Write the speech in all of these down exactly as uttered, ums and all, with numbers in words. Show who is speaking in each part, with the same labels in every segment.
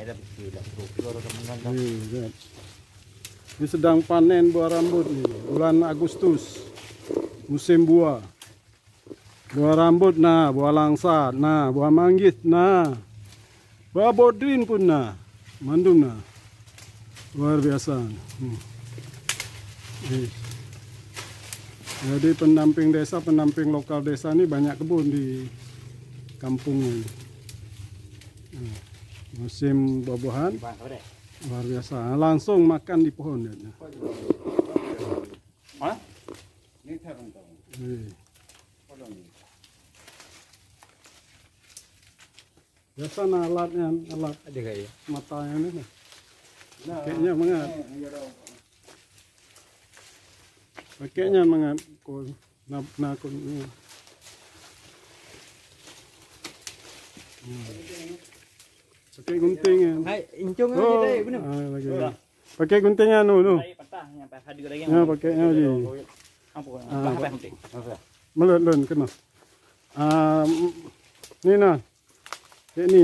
Speaker 1: Ini sedang panen buah rambut nih, bulan Agustus, musim buah. Buah rambut, nah, buah langsat, nah, buah manggis, nah, buah bodrin pun, nah, mandum, nah, luar biasa. Hmm. Jadi pendamping desa, pendamping lokal desa ini banyak kebun di kampung ini. Hmm. Musim buah-buahan. Luar biasa, langsung makan di pohon.
Speaker 2: Hah?
Speaker 1: Biasa nah alatnya, alat
Speaker 2: Ada kayak
Speaker 1: matanya ini. Pakainya mangat. Pakainya mangat. Kau nak nak kau ni. Pakai guntingnya.
Speaker 2: Hai, incung aja
Speaker 1: Oh,
Speaker 2: deh, benar.
Speaker 1: ah, lagi. Pakai guntingnya nu nu.
Speaker 2: Patah, nyampe hadir lagi.
Speaker 1: Ya, pakainya je.
Speaker 2: Apa? Apa penting?
Speaker 1: Melut lun kena. Ah, ni nah. Kayak ni.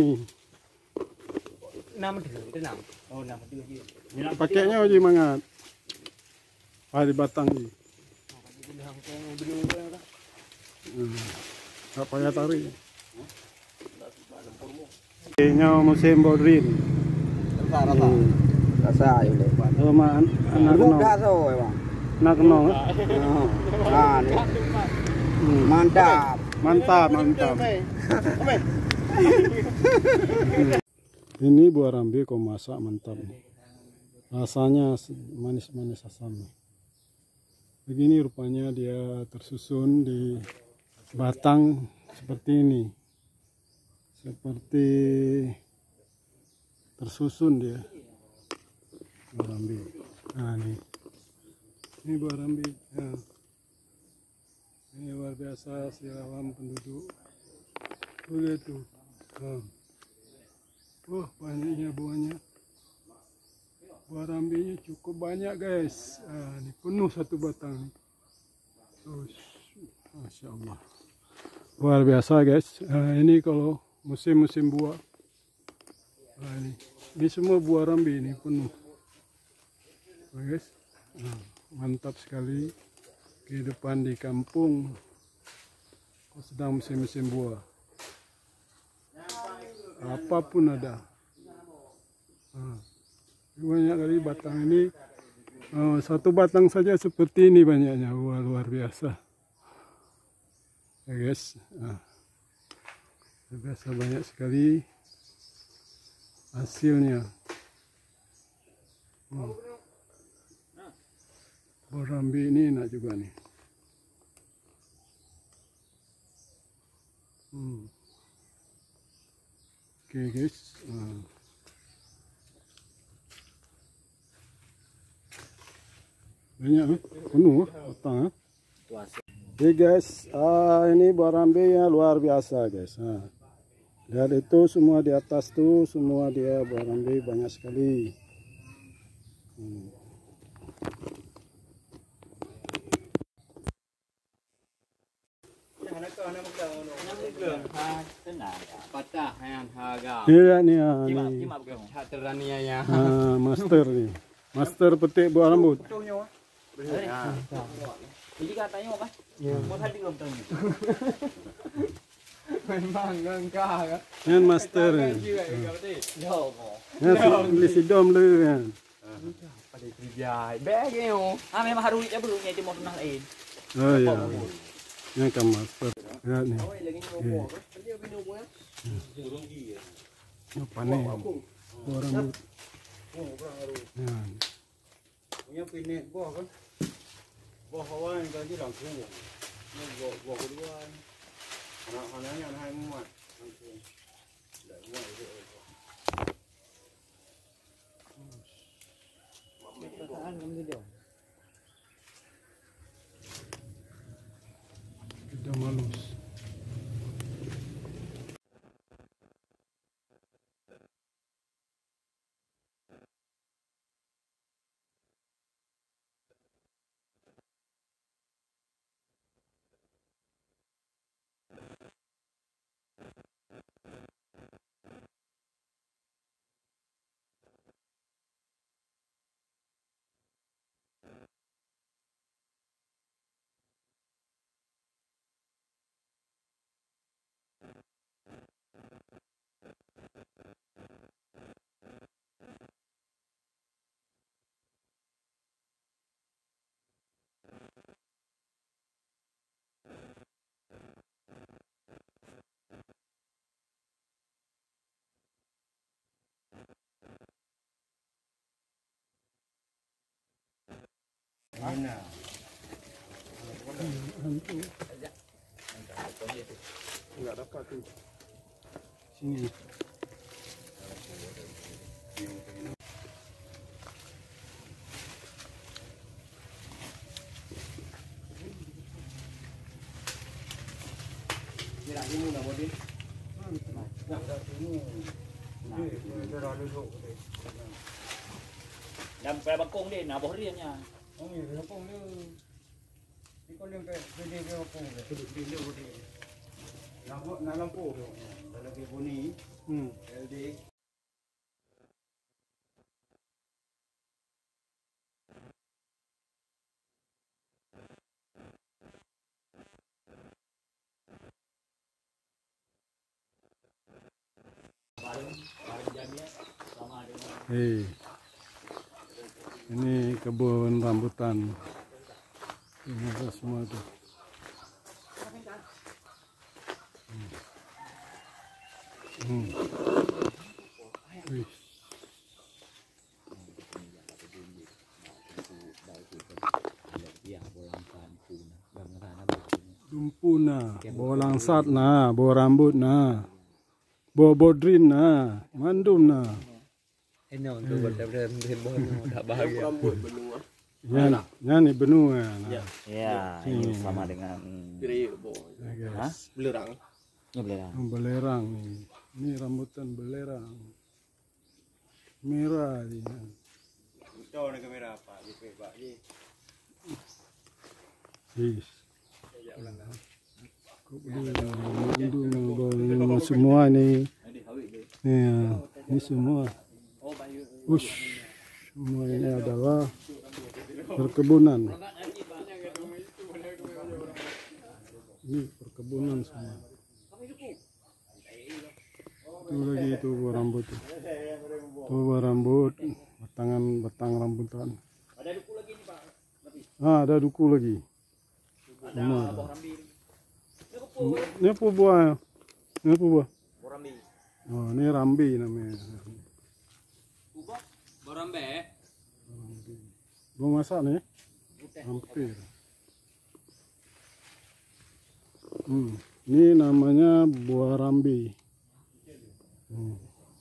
Speaker 2: Nama dia, itu nama. Oh, nama dia.
Speaker 1: Pakainya je mangat. Ah, di batang ni. Hmm. Tak payah tarik. Kayaknya musim bodrin.
Speaker 3: Rasa-rasa. Rasa ini.
Speaker 1: Oh, ma anak kena.
Speaker 3: Rasa bang.
Speaker 1: Anak kena.
Speaker 3: Nah, ni. Mantap.
Speaker 1: Mantap, mantap. Ini buah rambi kau masak mantap. Rasanya manis-manis asam. Begini rupanya dia tersusun di batang seperti ini. Seperti tersusun dia. Buah rambi. Nah, ini. Ini buah rambi. Ya. Ini luar biasa siaran penduduk. Begitu. Nah. Wah, banyaknya buahnya. Buah rambinya cukup banyak, guys. Ah, ini penuh satu batang. Oh, Masya Allah. Luar biasa, guys. Ah, ini kalau musim-musim buah. Ah, ini. ini semua buah rambi ini penuh. Oh, guys. Ah, mantap sekali. Kehidupan di kampung sedang musim-musim buah. Apapun ada. Nah, banyak kali batang ini. Oh, satu batang saja seperti ini banyaknya. Wah, luar biasa. Ya guys. Nah, luar biasa banyak sekali hasilnya. Hmm. Buah rambi ini enak juga nih. Hmm. Oke okay, guys. Nah. Banyak eh? Penuh batang. Oke okay, guys. Ah, ini buah rambi yang luar biasa guys. Nah. Dan itu semua di atas tuh semua dia buah rambi banyak sekali. Hmm. Iya nih, nih. Ah, master nih, master petik buah rambut.
Speaker 2: Jadi katanya apa? Mau tadi belum tahu. Memang enggak kan?
Speaker 1: Yang master nih. Yang beli sidom lu kan.
Speaker 2: Pada kerja, bagio. Ah memang harus dia belum nyai mau kenal lain.
Speaker 1: Oh iya. Yang kan master. Lihat nih. Apa nih? Buah rambut. Ya.
Speaker 3: Punya pinik buah kan? Buah hawa yang tadi langsung. Ini buah buah kedua. Anak-anaknya anak Umat langsung. Tidak semua itu. Perasaan kamu dia.
Speaker 1: Kita malus.
Speaker 3: mana?
Speaker 1: Enggak dapat tuh. Sini.
Speaker 3: Kira ini nak bodi. Nak dah ini. Ini dah duduk.
Speaker 2: Đâm phải bằng cung đi, nào bỏ riêng nha.
Speaker 3: Oh ni, bakong dia. Ni kau yang ke gede ke bakong dia. Gede dia bodi. Lampu, nak lampu tu. Kalau dia bunyi,
Speaker 1: Hmm.
Speaker 3: L D.
Speaker 1: Hei, ini kebun rambutan. Ini ada semua tuh. Hmm. Hmm. Wih. Dumpuna, bawa langsat na, bawa rambut na, bawa bodrin na, mandum na.
Speaker 2: Ini untuk berjalan Depan, tak bahagia.
Speaker 1: Ya, nyanyi benua.
Speaker 2: Ya, ini sama dengan
Speaker 3: Dari boy.
Speaker 1: Hah?
Speaker 3: Belerang.
Speaker 2: ini belerang.
Speaker 1: Belerang nih. Ini rambutan belerang. Merah dia.
Speaker 3: Tahu nak kamera apa? Di Pak ni.
Speaker 1: Yes. Ini semua nih. Ya, ini semua. Ush, semua ini adalah perkebunan. Ini perkebunan semua. Itu lagi itu buah rambut. Itu buah rambut, batangan batang rambutan.
Speaker 2: Ada duku lagi nih Pak.
Speaker 1: Ah, ada duku lagi.
Speaker 2: Ada buah rambi.
Speaker 1: Ini apa buah? Ini apa buah?
Speaker 2: Buah rambi.
Speaker 1: Oh, ini rambi namanya.
Speaker 2: Buah buah rambi.
Speaker 1: Belum masak nih? Hampir. Hmm. Ini namanya buah rambi. Hmm.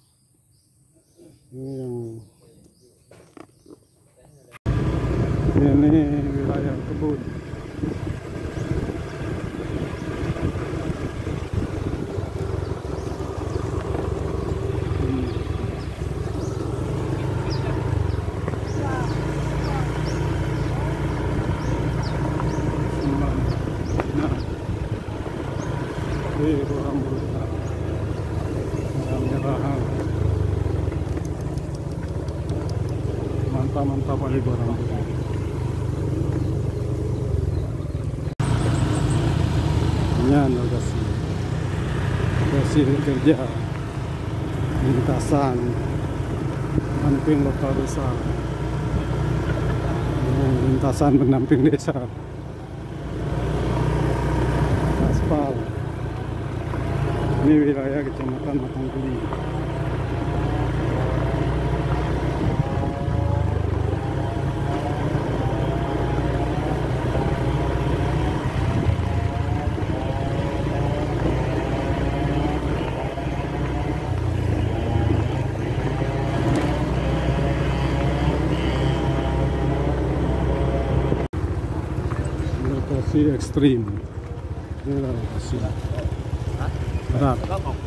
Speaker 1: Ini yang ini wilayah kebun. Mantap kali buah rambutan. Ini lokasi lokasi kerja lintasan pendamping lokal desa, lintasan pendamping desa, aspal. Ini wilayah kecamatan Matangkeli. Lokasi ekstrim. Ini lokasi berat.